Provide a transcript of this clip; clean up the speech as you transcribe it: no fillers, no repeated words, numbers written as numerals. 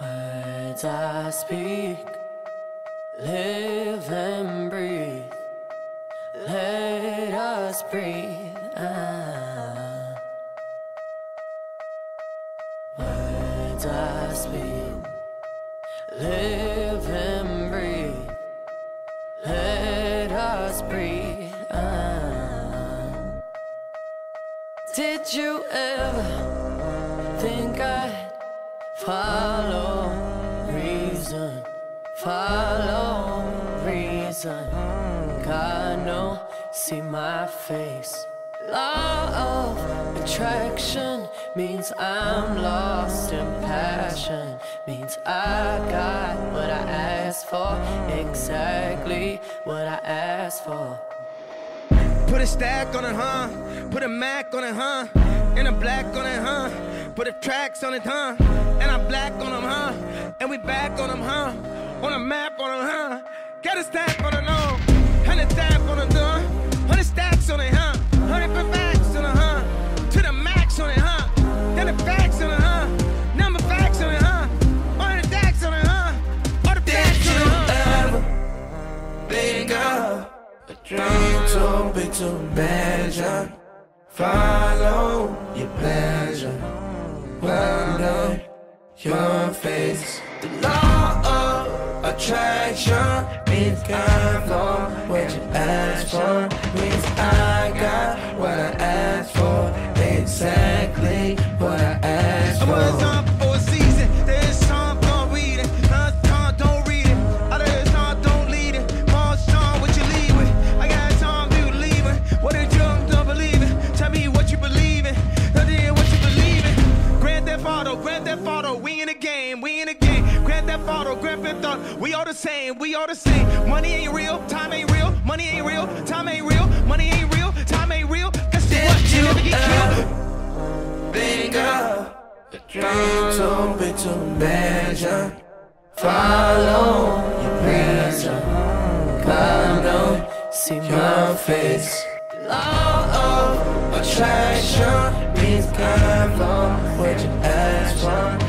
Words I speak, live and breathe. Let us breathe. Words I speak, live and breathe. Let us breathe. Did you ever think I'd follow reason? Follow reason. God, no, see my face. Law of attraction means I'm lost in passion. Means I got what I asked for, exactly what I asked for. Put a stack on it, huh? Put a Mac on it, huh? And a black on it, huh? Put a tracks on it, huh? And I'm black on them, huh? And we back on them, huh? On a map on them, huh? Got a stack on it, no. 100 stack on it, huh? 100 stacks on it, huh? 100 facts on it, huh? To the max on it, huh? Then the facts on it, huh? Number facts on it, huh? All the stacks on it, huh? All the facts on it, huh? Did you ever think of a dream too big to imagine? Follow your pleasure. Wonder your face. The law of attraction means God for what you ask for. Means I got what I asked for. Exactly what I asked for. I was on for a season. There's some don't read it. Some don't read it. Others some don't lead it. More strong what you leave with. I got some people leaving. What they don't believe it. Tell me what you believe in. Tell me what you believe in. Grand Theft Auto, Grand Theft Auto. We in the game, we in the game. Grand Theft Auto, Grand Theft Auto. We all the same, we all the same. Money ain't real, time ain't real. Money ain't real, time ain't real. Money ain't real, time ain't real. Guess what? You never get killed. Think of a dream too big to imagine. Follow your pleasure. God, no, see my face. Law of attraction means God for what you ask for.